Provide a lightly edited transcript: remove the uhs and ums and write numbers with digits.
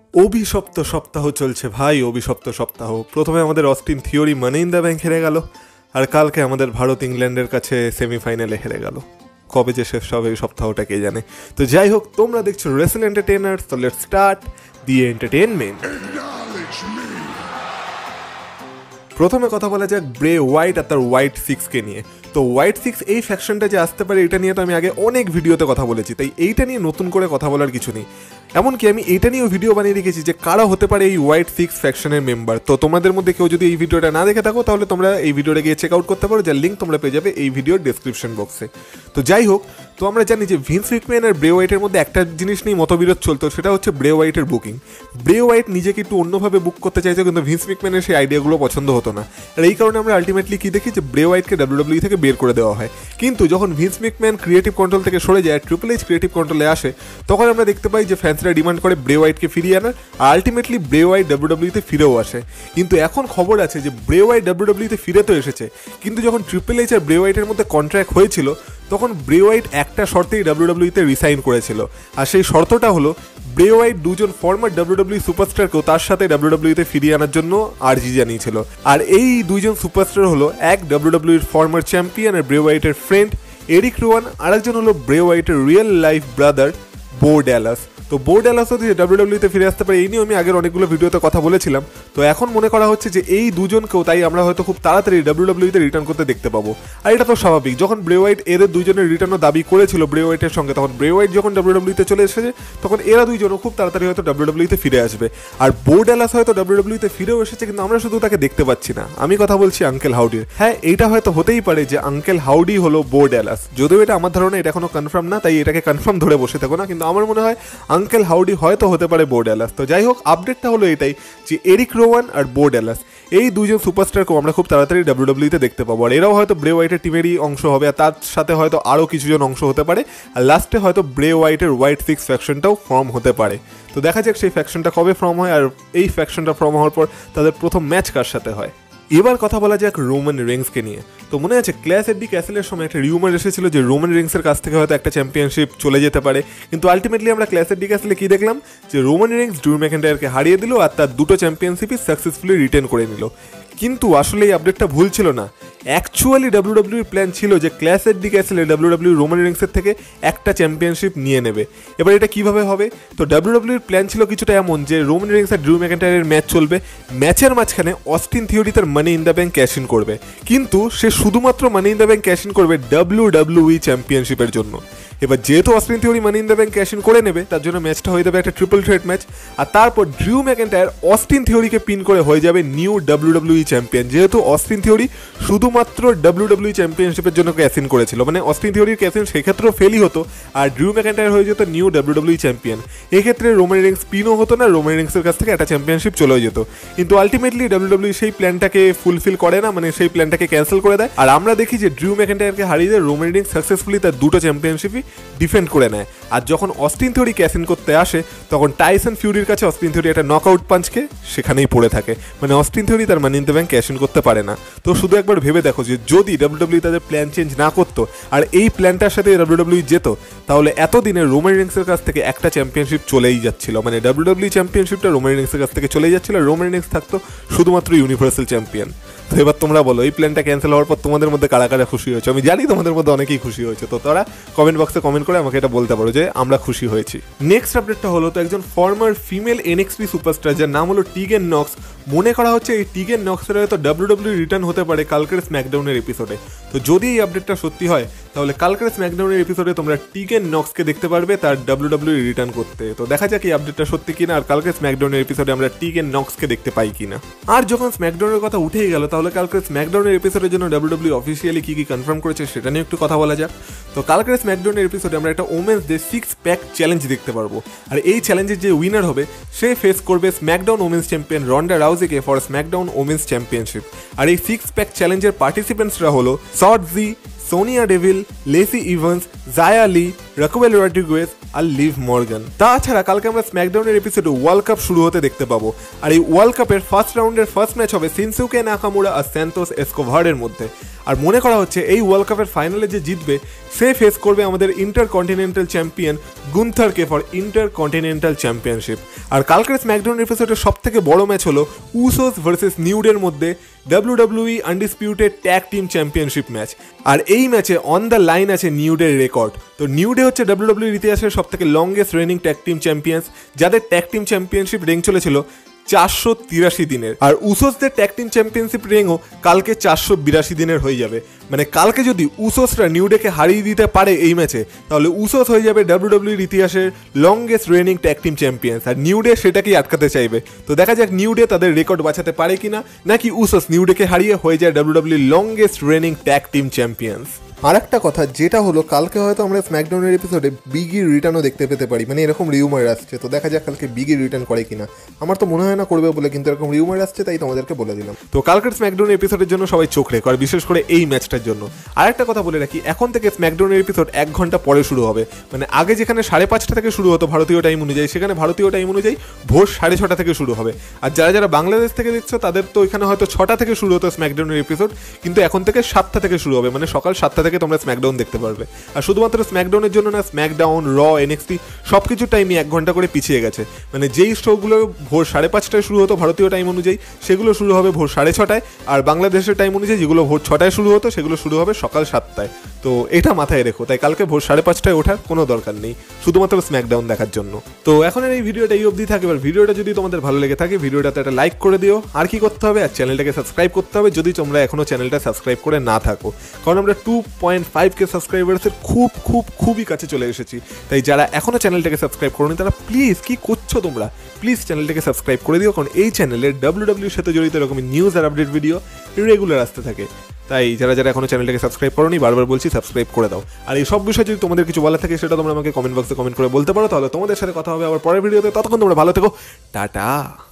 অভিশপ্ত সপ্তাহ চলছে ভাই, অভিশপ্ত সপ্তাহ। প্রথমে আমাদের Austin Theory money in the bank হেরে গেল, আর কালকে আমাদের ভারত ইংল্যান্ডের কাছে সেমিফাইনালে হেরে গেল। কবে যে শেষ হবে এই সপ্তাহটা কে জানে। তো যাই হোক, তোমরা দেখছো রেসল এন্টারটেইনার্স, তো লেটস স্টার্ট দি এন্টারটেইনমেন্ট। প্রথমে কথা বলা যাক ব্রে হোয়াইট আর তার হোয়াইট সিক্সকে নিয়ে। তো হোয়াইট সিক্স এই ফ্যাকশনটা যে আসতে পারে এটা নিয়ে তো আমি আগে অনেক ভিডিওতে কথা বলেছি, তাই এইটা নিয়ে নতুন করে কথা বলার কিছু নেই। এমনকি আমি এইটা নিয়েও ভিডিও বানিয়ে রেখেছি যে কারা হতে পারে এই হোয়াইট সিক্স ফ্যাকশনের মেম্বার। তো তোমাদের মধ্যে কেউ যদি এই ভিডিওটা না দেখে থাকো তাহলে তোমরা এই ভিডিওটা গিয়ে চেক আউট করতে পারো, যার লিঙ্ক তোমরা পেয়ে যাবে এই ভিডিওর ডেসক্রিপশন বক্সে। তো যাই হোক, তো আমরা জানি যে ভিন্স ম্যাকম্যান আর ব্রে হোয়াইটের মধ্যে একটা জিনিস নিয়ে মতবিরোধ চলতো, সেটা হচ্ছে ব্রে হোয়াইটের বুকিং। ব্রে হোয়াইট নিজেকে একটু অন্যভাবে বুক করতে চাইছে, কিন্তু ভিন্স ম্যাকম্যানের সেই আইডিয়াগুলো পছন্দ হতো না। আর এই কারণে আমরা আলটিমেটলি কি দেখি যে ব্রে হোয়াইটকে ডাব্লিউডাব্লিউ থেকে বের করে দেওয়া হয়। কিন্তু যখন ভিন্স ম্যাকম্যান ক্রিয়েটিভ কন্ট্রোল থেকে সরে যায়, ট্রিপল এইচ ক্রিয়েটিভ কন্ট্রোলে আসে, তখন আমরা দেখতে পাই যে ফ্যান্সরা ডিমান্ড করে ব্রে হোয়াইটকে ফিরিয়ে আনার, আর আলটিমেটলি ব্রে হোয়াইট ডাব্লিউডাব্লিউতে ফিরেও আসে। কিন্তু এখন খবর আছে যে ব্রে হোয়াইট ডাব্লিউডাব্লিউতে ফিরে তো এসেছে, কিন্তু যখন ট্রিপল এইচ আর ব্রে হোয়াইটের মধ্যে কন্ট্রাক্ট হয়েছিল তখন ব্রে হোয়াইট একটা শর্তেই ডাব্লিউডাব্লিউতে রিসাইন করেছিল, আর সেই শর্তটা হলো ব্রে হোয়াইট দুজন ফর্মার ডাব্লিউডাব্লিউ সুপারস্টারকেও তার সাথে ডাব্লিউডাব্লিউতে ফিরিয়ে আনার জন্য আর্জি জানিয়েছিল। আর এই দুইজন সুপারস্টার হলো এক ডাব্লিউডাব্লিউর ফর্মার চ্যাম্পিয়ন আর ব্রে হোয়াইটের ফ্রেন্ড এরিক রোয়ান, আর একজন হলো ব্রে হোয়াইটের real life brother Bo Dallas. তো বো ড্যালাসও যে ডাব্লিউডাব্লিউতে ফিরে আসতে পারে এই নিয়ে আমি আগের অনেকগুলো ভিডিওতে কথা বলেছিলাম। তো এখন মনে করা হচ্ছে যে এই দুজনকেও তাই আমরা হয়তো খুব তাড়াতাড়ি ডাব্লিউডাব্লিউতে রিটার্ন করতে দেখতে পাবো। আর এটা তো স্বাভাবিক, যখন ব্রে হোয়াইট এদের দুজনের রিটার্নও দাবি করেছিল ব্রে হোয়াইটের সঙ্গে, তখন ব্রে হোয়াইট যখন ডাব্লিউডাব্লিউতে চলে এসেছে তখন এরা দুইজনও খুব তাড়াতাড়ি হয়তো ডাব্লিউডাব্লিউতে ফিরে আসবে। আর বো ড্যালাস হয়তো ডাব্লিউডাব্লিউতে ফিরেও এসেছে, কিন্তু আমরা শুধু তাকে দেখতে পাচ্ছি না। আমি কথা বলছি আঙ্কেল হাউডির। হ্যাঁ, এইটা হয়তো হতেই পারে যে আঙ্কেল হাউডি হলো বো ড্যালাস, যদিও এটা আমার ধারণা এটা এখনো কনফার্ম না, তাই এটাকে কনফার্ম ধরে বসে থাকো না, কিন্তু আমার মনে হয় আঙ্কেল হাউডি হয়তো হতে পারে বো ড্যালাস। তো যাই হোক, আপডেটটা হলো এটাই যে এরিক রোয়ান আর বো ড্যালাস এই দুজন সুপারস্টারকেও আমরা খুব তাড়াতাড়ি ডাব্লিউডাব্লিউতে দেখতে পাবো, আর এরাও হয়তো ব্রে হোয়াইটের টিমেরই অংশ হবে, আর তার সাথে হয়তো আরও কিছুজন অংশ হতে পারে, আর লাস্টে হয়তো ব্রে হোয়াইটের হোয়াইট সিক্স ফ্যাকশনটাও ফর্ম হতে পারে। তো দেখা যাক সেই ফ্যাকশনটা কবে ফর্ম হয়, আর এই ফ্যাকশনটা ফর্ম হওয়ার পর তাদের প্রথম ম্যাচ কার সাথে হয়। এবার কথা বলা যাক রোমান রেইন্সকে নিয়ে। তো মনে আছে ক্ল্যাশ এট দি ক্যাসেলের সময় একটা রিউমার এসেছিল যে রোমান রেইন্সের কাছ থেকে হয়তো একটা চ্যাম্পিয়নশিপ চলে যেতে পারে, কিন্তু আলটিমেটলি আমরা ক্ল্যাশ এট দি ক্যাসেলে কি দেখলাম যে রোমান রেইন্স ড্রু ম্যাকইন্টায়ারকে হারিয়ে দিল আর তার দুটো চ্যাম্পিয়নশিপই সাকসেসফুলি রিটেন করে নিল। কিন্তু আসলে এই আপডেটটা ভুল ছিল না। অ্যাকচুয়ালি ডাব্লিউডাব্লিউর প্ল্যান ছিল যে ক্ল্যাশ এট দি ক্যাসেলে ডাব্লিউডাব্লিউ রোমান রেইন্সের থেকে একটা চ্যাম্পিয়নশিপ নিয়ে নেবে। এবার এটা কিভাবে হবে? তো ডাব্লিউডাব্লিউর প্ল্যান ছিল কিছুটা এমন যে রোমান রেইন্স আর ড্রু ম্যাকইন্টায়ারের ম্যাচ চলবে, ম্যাচের মাঝখানে অস্টিন থিওরি তার money in the bank cash in করবে, কিন্তু সে শুধুমাত্র money in the bank cash in করবে ডাব্লিউডাব্লিউই চ্যাম্পিয়নশিপের জন্য। এবার যেহেতু Austin Theory money in the bank cash in করে নেবে, তার জন্য ম্যাচটা হয়ে যাবে একটা ট্রিপল থ্রেট ম্যাচ, আর তারপর ড্রু ম্যাকইন্টায়ার অস্টিন থিওরিকে পিন করে হয়ে যাবে নিউ ডাব্লিউডাব্লিউই চ্যাম্পিয়ন। যেহেতু অস্টিন থিওরি শুধুমাত্র ডাব্লিউডাব্লিউই চ্যাম্পিয়নশিপের জন্য ক্যাশ ইন করেছিল, মানে অস্টিন থিওরির ক্যাশ ইন সেক্ষেত্রেও ফেলই হতো, আর ড্রু ম্যাকইন্টায়ার হয়ে যেত নিউ ডাব্লিউডাব্লিউই চ্যাম্পিয়ন। এক্ষেত্রে রোমান রেইন্স পিনও হতো না, রোমান রেইন্সের কাছ থেকে একটা চ্যাম্পিয়নশিপ চলেও যেত। কিন্তু আলটিমেটলি ডাব্লিউডাব্লিউ সেই প্ল্যানটাকে ফুলফিল করে না, মানে সেই প্ল্যানটাকে ক্যান্সেল করে দেয়, আর আমরা দেখি যে ড্রু ম্যাকইন্টায়ারকে হারিয়ে দিয়ে রোমান রেইন্স সাকসেসফুলি তার দুটো চ্যাম্পিয়নশিপই ডিফেন্ড করে নেয়। আর যখন অস্টিন থিওরি ক্যাশ ইন করতে আসে তখন টাইসন ফিউরির কাছে অস্টিন থিওরি একটা নকআউট পাঞ্চকে সেখানেই পড়ে থাকে, মানে অস্টিন থিওরি তার money in the bank cash in করতে পারে না। তো শুধু একবার ভেবে দেখো যে যদি ডাব্লিউডাব্লিউ তাদের প্ল্যান চেঞ্জ না করতো আর এই প্ল্যানটার সাথে ডাব্লিউডাব্লিউ যেত, তাহলে এতদিনে রোমান রেইন্সের কাছ থেকে একটা চ্যাম্পিয়নশিপ চলেই যাচ্ছিল, মানে ডাব্লিউডাব্লিউ চ্যাম্পিয়নশিপটা রোমান রেইন্সের কাছ থেকে চলেই যাচ্ছিল, রোমান রেইন্স থাকতো শুধুমাত্র ইউনিভার্সাল চ্যাম্পিয়ন। তো এবার তোমরা বলো এই প্ল্যানটা ক্যান্সেল হওয়ার পর তোমাদের মধ্যে কারা কারা খুশি হয়েছে? আমি জানি তোমাদের মধ্যে অনেকেই খুশি হয়েছে, তো তারা কমেন্ট বক্সে কমেন্ট করে আমাকে এটা বলতে পারো যে আমরা খুশি হয়েছি। নেক্সট আপডেটটা হলো তো একজন ফর্মার ফিমেল এনএক্সটি সুপারস্টার যার নাম হলো টিগেন নক্স। মনে করা হচ্ছে এই টিগেন নক্সের হয়তো ডাব্লিউডাব্লিউ রিটার্ন হতে পারে কালকের স্ম্যাকডাউনের এপিসোডে। তো যদি এই আপডেটটা সত্যি হয় তাহলে কালকের স্ম্যাকডাউনের এপিসোডে তোমরা টিগেন নক্সকে দেখতে পারবে তার ডাব্লিউডাব্লিউ রিটার্ন করতে। তো দেখা যাক এই আপডেটটা সত্যি কিনা, আর কালকের স্ম্যাকডাউনের এপিসোডে আমরা টিগেন নক্সকে দেখতে পাই কিনা। আর যখন স্ম্যাকডাউনের কথা উঠেই গেল, তাহলে কালকের স্ম্যাকডাউনের এপিসোডের জন্য ডাব্লিউডাব্লিউ অফিসিয়ালি কি কি কনফার্ম করেছে সেটা নিয়ে একটু কথা বলা যাক। তো কালকের স্ম্যাকডাউনের এপিসোডে আমরা একটা ওমেন্স ডে 6 প্যাক চ্যালেঞ্জ দেখতে পারবো, আর এই চ্যালেঞ্জের যে উইনার হবে সে ফেস করবে স্ম্যাকডাউন ওমেন্স চ্যাম্পিয়ন রন্ডা রাউজিকে ফর স্ম্যাকডাউন ওমেন্স চ্যাম্পিয়নশিপ। আর এই 6 প্যাক চ্যালেঞ্জের পার্টিসিপেন্টসরা হলো Shotzi, Sonya Deville, Lacey Evans, Xia Li, Raquel Rodriguez আর লিভ মর্গান। তাছাড়া কালকে আমরা স্ম্যাকডাউনের এপিসোডে ওয়ার্ল্ড কাপ শুরু হতে দেখতে পাবো, আর এই ওয়ার্ল্ড কাপের ফার্স্ট রাউন্ডের ফার্স্ট ম্যাচ হবে শিনসুকে নাকামুরা আর স্যান্টোস এসকোভারের মধ্যে। আর মনে করা হচ্ছে এই ওয়ার্ল্ড কাপের ফাইনালে যে জিতবে সে ফেস করবে আমাদের ইন্টারকন্টিনেন্টাল চ্যাম্পিয়ন গুন্থারকে ফর ইন্টারকন্টিনেন্টাল চ্যাম্পিয়নশিপ। আর কালকের স্ম্যাকডাউন এপিসোডের সব থেকে বড় ম্যাচ হলো উসোস ভার্সেস নিউডের মধ্যে WWE undisputed tag team championship match. আর এই ম্যাচে অন দ্য লাইন আছে নিউডের রেকর্ড। তো নিউডে হচ্ছে WWE ইতিহাসের সব থেকে longest reigning tag team champions, যাদের ট্যাগ টিম চ্যাম্পিয়নশিপ রেঞ্জ চলেছিল 483 দিনের। আর উসোসদের ট্যাগ টিম চ্যাম্পিয়নশিপ রেঞ্জও কালকে 482 দিনের হয়ে যাবে। মানে কালকে যদি উসোসরা নিউডেকে হারিয়ে দিতে পারে এই ম্যাচে, তাহলে উসোস হয়ে যাবে WWEর ইতিহাসের longest reigning tag team champions. আর নিউডে সেটাকেই আটকাতে চাইবে। তো দেখা যাক নিউডে তাদের রেকর্ড বাঁচাতে পারে কিনা, নাকি উসোস নিউডেকে হারিয়ে হয়ে যায় WWEর longest reigning tag team champions. আর একটা কথা যেটা হলো, কালকে হয়তো আমরা স্ম্যাকডাউনের এপিসোডে বিগির রিটার্নও দেখতে পেতে পারি, মানে এরকম রিউমার আসছে। তো দেখা যাক কালকে বিগি রিটার্ন করে কিনা। আমার তো মনে হয় না করবে বলে, কিন্তু এরকম রিউমার আসছে তাই তোমাদেরকে বলে দিলাম। তো কালকের স্ম্যাকডাউন এপিসোডের জন্য সবাই চোখ রেখো, আর বিশেষ করে এই ম্যাচটার জন্য। আর একটা কথা বলে রাখি, এখন থেকে স্ম্যাকডাউনের এপিসোড 1 ঘন্টা পরে শুরু হবে। মানে আগে যেখানে 5:30 থেকে শুরু হতো ভারতীয় টাইম অনুযায়ী, সেখানে ভারতীয় টাইম অনুযায়ী ভোর 6:30 থেকে শুরু হবে। আর যারা যারা বাংলাদেশ থেকে দেখছো তাদের তো এখানে হয়তো 6টা থেকে শুরু হতো স্ম্যাকডাউনের এপিসোড, কিন্তু এখন থেকে 7টা থেকে শুরু হবে। মানে সকাল 7টা থেকে তোমরা স্ম্যাকডাউন দেখতে পারবে। আর শুধুমাত্র স্ম্যাকডাউনের জন্য না, স্ম্যাকডাউন, র, NXT সব কিছুর টাইমই 1 ঘন্টা করে পিছিয়ে গেছে। মানে যেই শোগুলো ভোর 5:30টায় শুরু হতো ভারতীয় টাইম অনুযায়ী, সেগুলো শুরু হবে ভোর 6:30টায়। আর বাংলাদেশের টাইম অনুযায়ী যেগুলো ভোর 6টায় শুরু হতো, সেগুলো শুরু হবে সকাল 7টায়। তো এটা মাথায় রেখো। তাই কালকে ভোর 5:30টায় ওঠার কোনো দরকার নেই, শুধুমাত্র স্ম্যাকডাউন দেখার জন্য। তো এখনের এই ভিডিওটা এই অবধি থাকে। এবার ভিডিওটা যদি তোমাদের ভালো লেগে থাকে, ভিডিওটাতে একটা লাইক করে দিও। আর কি করতে হবে, আর চ্যানেলটাকে সাবস্ক্রাইব করতে হবে যদি তোমরা এখনো চ্যানেলটা সাবস্ক্রাইব করে না থাকো। কারণ আমরা 2.5K সাবস্ক্রাইবার্সের খুবই কাছে চলে এসেছি। তাই যারা এখনো চ্যানেলটাকে সাবস্ক্রাইব করোনি তারা প্লিজ, কি করছো তোমরা, প্লিজ চ্যানেলটাকে সাবস্ক্রাইব করে দিও। কারণ এই চ্যানেলে WWE সাথে জড়িত এরকম নিউজ আর আপডেট ভিডিও রেগুলার আসতে থাকে। তাই যারা যারা এখনো চ্যানেলটাকে সাবস্ক্রাইব করোনি, বারবার বলছি সাবস্ক্রাইব করে দাও। আর এই সব বিষয়ে যদি তোমাদের কিছু বলা থাকে, সেটা তোমরা আমাকে কমেন্ট বক্সে কমেন্ট করে বলতে পারো। তাহলে তোমাদের সাথে কথা হবে আবার পরের ভিডিওতে। ততক্ষণ তোমরা ভালো থেকো, টাটা।